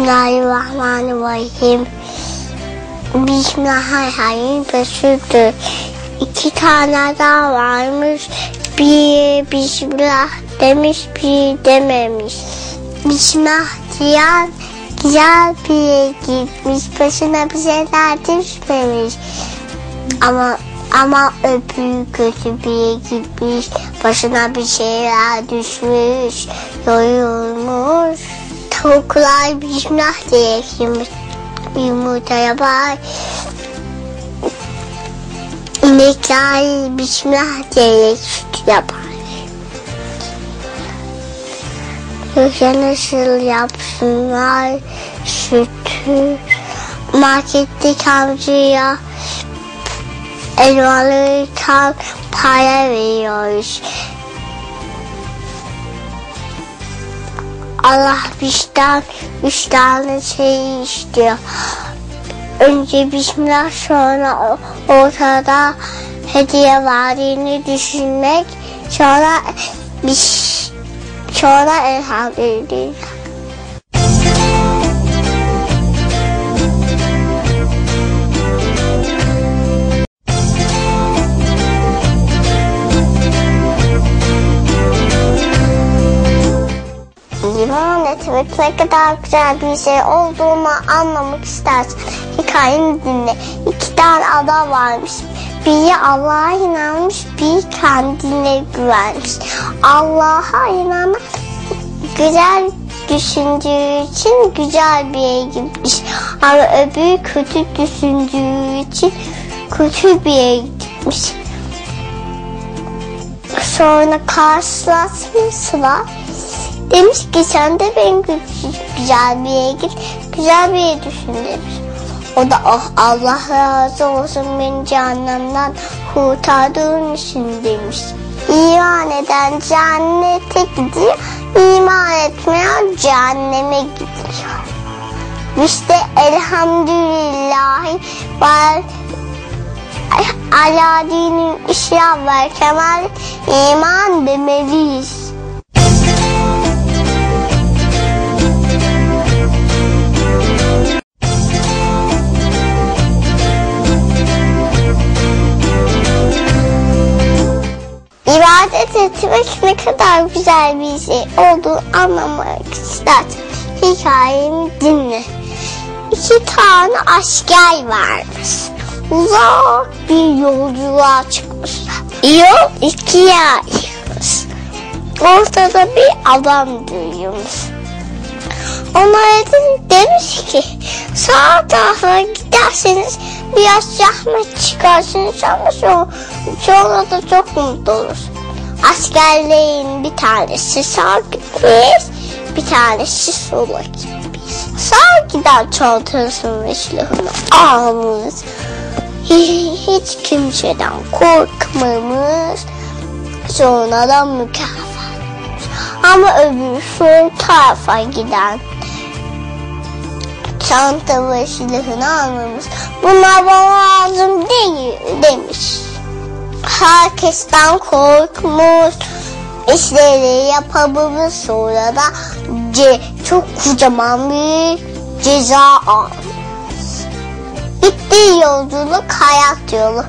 Bismillahirrahmanirrahim. Bismillahirrahmanirrahim. Resul'dür. 2 tane daha varmış. Bir Bismillah demiş, bir dememiş. Bismillah diyen güzel bir yere gitmiş. Başına bir şeyler düşmemiş. Ama öbürü kötü bir yere gitmiş. Başına bir şeyler düşmüş. Yorulmuş. Tavuklar Bismillah diye yumurta yapar. İnekler Bismillah diye süt yapar. Yoksa nasıl yapsınlar sütü? Marketteki amcaya elmalıktan para veriyoruz. Allah bizden 3 tane şey istiyor. Önce Bismillah, sonra ortada hediye verdiğini düşünmek, sonra elhamdülillah. İman etmek ne kadar güzel bir şey olduğunu anlamak istersen hikayemi dinle. 2 tane adam varmış. Biri Allah'a inanmış, biri kendine güvenmiş. Allah'a inanan güzel düşündüğü için güzel bir yere gitmiş. Ama öbürü kötü düşündüğü için kötü bir yere gitmiş. Sonra karşılaşmışlar. Demiş ki sen de ben güzel bir yere git, güzel bir yere düşün demiş. O da Allah razı olsun beni cehennemden kurtardığın için demiş. İman eden cennete gidiyor, iman etmeyen cehenneme gidiyor. İşte elhamdülillah var. Ala dinin İslam ve kemal iman demeliyiz. İbadet etmek ne kadar güzel bir şey olduğunu anlamak istersen hikayemi dinle. 2 tane asker varmış. Uzak bir yolculuğa çıkmışlar. Yol 2'ye ayrılmış. Ortada bir adam duyuyormuş. Onlara demiş ki sağ tarafa giderseniz biraz zahmet çıkarsınız ama sonra da çok mutlu olursunuz. Askerlerin bir tanesi sağa gitmiş, bir tanesi sola gitmiş. Sağa giden çantasını ve silahını almış. Hiç kimseden korkmamış. Sonra da mükafat etmiş. Ama öbür sol tarafa giden çanta ve silahını almamış. Bunlar bana lazım değil demiş. Herkesten korkmuş. İşleri yapabilmiş, sonra da çok kocaman bir ceza almış. Gittiği yolculuk hayat yolu.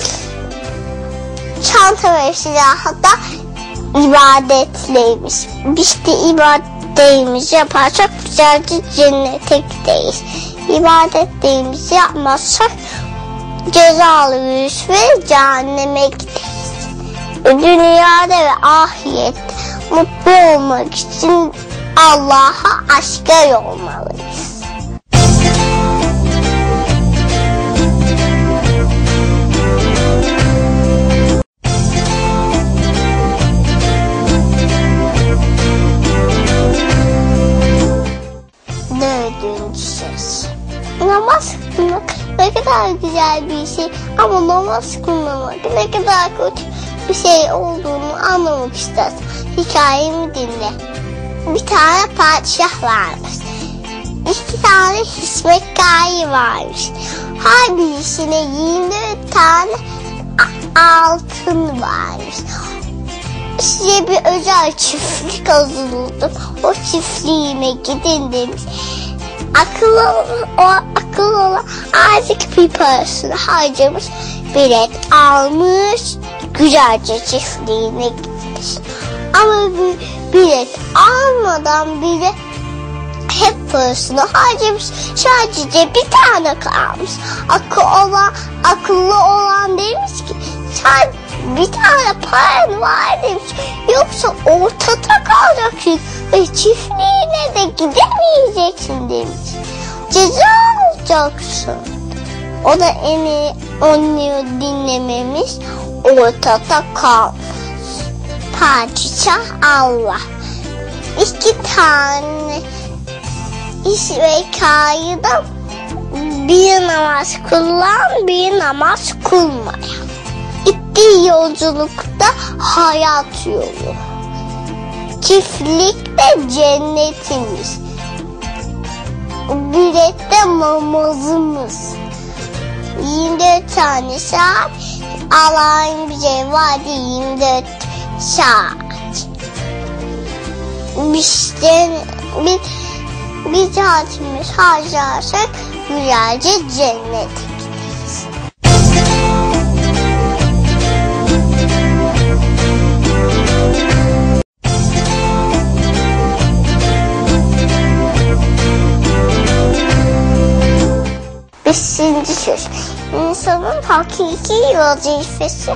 Çanta ve silahı da ibadetleymiş. İşte ibadetlerimizi yaparsak güzelce cennete gideriz. İbadetlerimizi yapmazsak cezalarız ve cehenneme gideriz. Dünyada ve ahirette mutlu olmak için Allah'a aşkar olmalıyız. Dördüncü söz. Namaz kılmak ne kadar güzel bir şey ama namaz kılmamak ne kadar kötü bir şey olduğunu anlamak istersen hikayemi dinle. Bir tane padişah varmış. 2 tane hizmetkarı varmış. Her birisine 24 tane altın varmış. Size bir özel çiftlik hazırladım. O çiftliğime gidin demiş. akıllı olan azıcık bir parasını harcamış, bilet almış, güzelce çiftliğine gitmiş. Ama bilet almadan bile hep parasını harcamış. Sadece bir tane kalmış. Akıllı olan demiş ki sadece bir tane paran var demiş. Yoksa ortada kalacaksın ve çiftliğine de gidemeyeceksin demiş. Ceza alacaksın. O da onu dinlememiş. Ortada kalmış. Padişah Allah. 2 tane İsveykayı'da bir namaz kılan, bir namaz kılmayan. Gittiği yolculukta hayat yolu. Çiftlikte cennetimiz. Bilette namazımız. 24 tane saat. Allah'ın bize vaadi 24 saat. Bir saatimiz harcarsak güzelce cennete gideriz. Beşinci söz. İnsanın hakiki vazifesi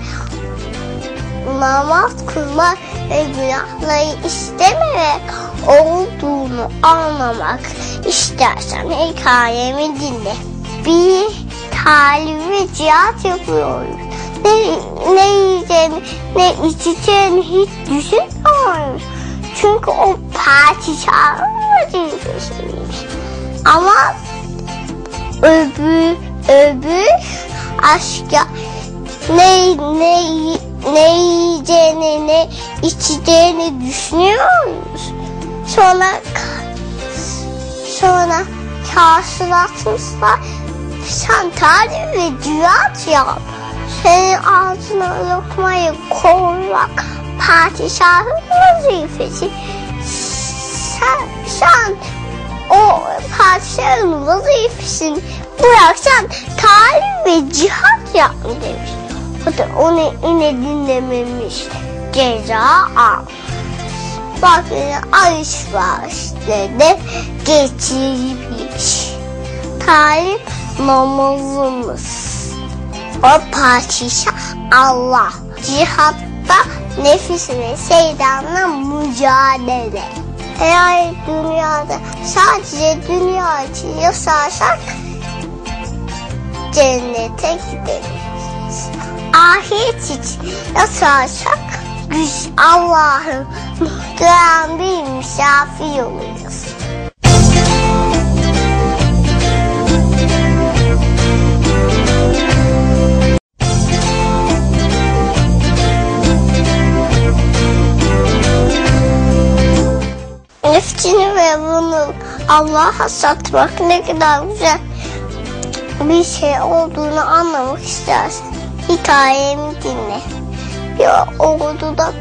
namaz kılmak ve günahları istememek olduğunu anlamak istersen hikayemi dinle. Bir talim ve cihat yapıyoruz. Ne yiyeceğini ne içeceğini hiç düşünmüyoruz. Çünkü o padişahın vazifesiymiş. Ama öbür aşka ne yiyeceğini ne içeceğini düşünüyoruz. Sonra karşılaşmışlar. Sen talim ve cihat yap. Senin ağzına lokmayı koymak padişahın vazifesi. Sen o padişahın vazifesini bıraksan talim ve cihat yap demiş. O da onu yine dinlememiş. Ceza al. Bak alışverişte geçirmiş. Talim namazımız. O padişah Allah. Cihatta nefis ve şeytanla mücadele. Eğer dünyada sadece dünya için yaşarsak cennete gideriz. Ahiret için yaşarsak Allah'ın muhterem bir misafir oluruz. Nefsini ve bunu Allah'a satmak ne kadar güzel bir şey olduğunu anlamak istersen hikayemi dinle. Bir orduda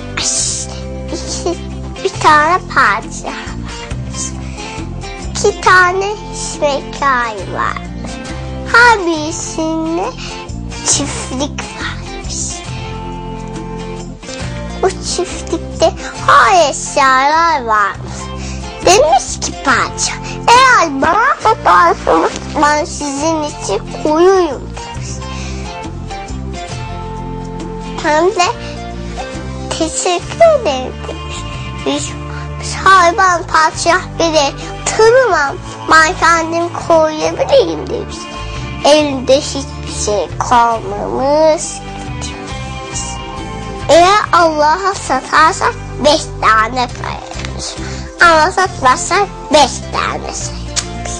bir tane padişah varmış. 2 tane İsveykayı varmış. Her birisinde çiftlik varmış. O çiftlikte her eşyalar varmış. Demiş ki padişah, eğer bana satarsanız ben sizin için koyuyum demiş. Hem de teşekkür ederim demiş. Ben padişah bile tanımam, ben kendim koyabilirim demiş. Elinde hiçbir şey kalmamış. Eğer Allah'a satarsak 5 tane koyarız. Ama satmazsak 5 tane sayarız.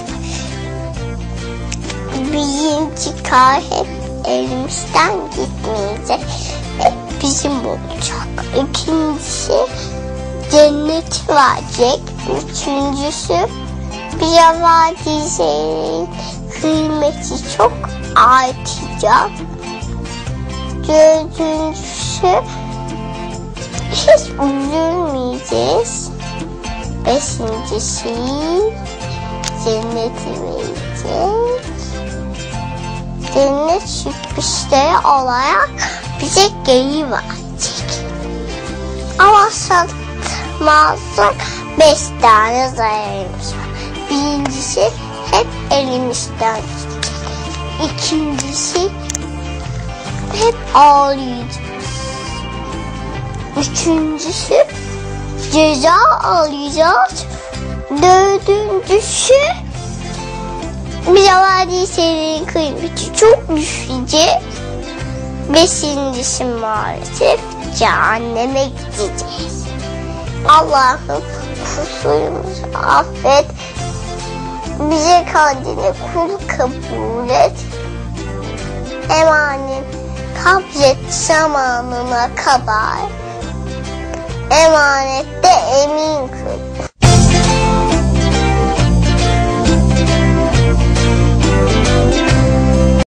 Birinci kar hep elimizden gitmeyecek. Hep bizim olacak. İkincisi cennet verecek. Üçüncüsü bize verdiği şeyin kıymeti çok artacak. Dördüncüsü hiç üzülmeyeceğiz. Beşincisi cenneti verecek. Cennet sürprizleri olarak bize geri verecek. Ama satmazsak 5 tane zararımız var. Birincisi hep elimizden gidecek. İkincisi hep ağlayacağız. Üçüncüsü ceza alacağız. Dördüncüsü bize verdiği şeylerin kıymeti çok düşecek. Beşincisi maalesef cehenneme gideceğiz. Allah'ım kusurumuzu affet. Bize kendine kul kabul et. Emanet kabzet zamanına kadar emanette emin kıl.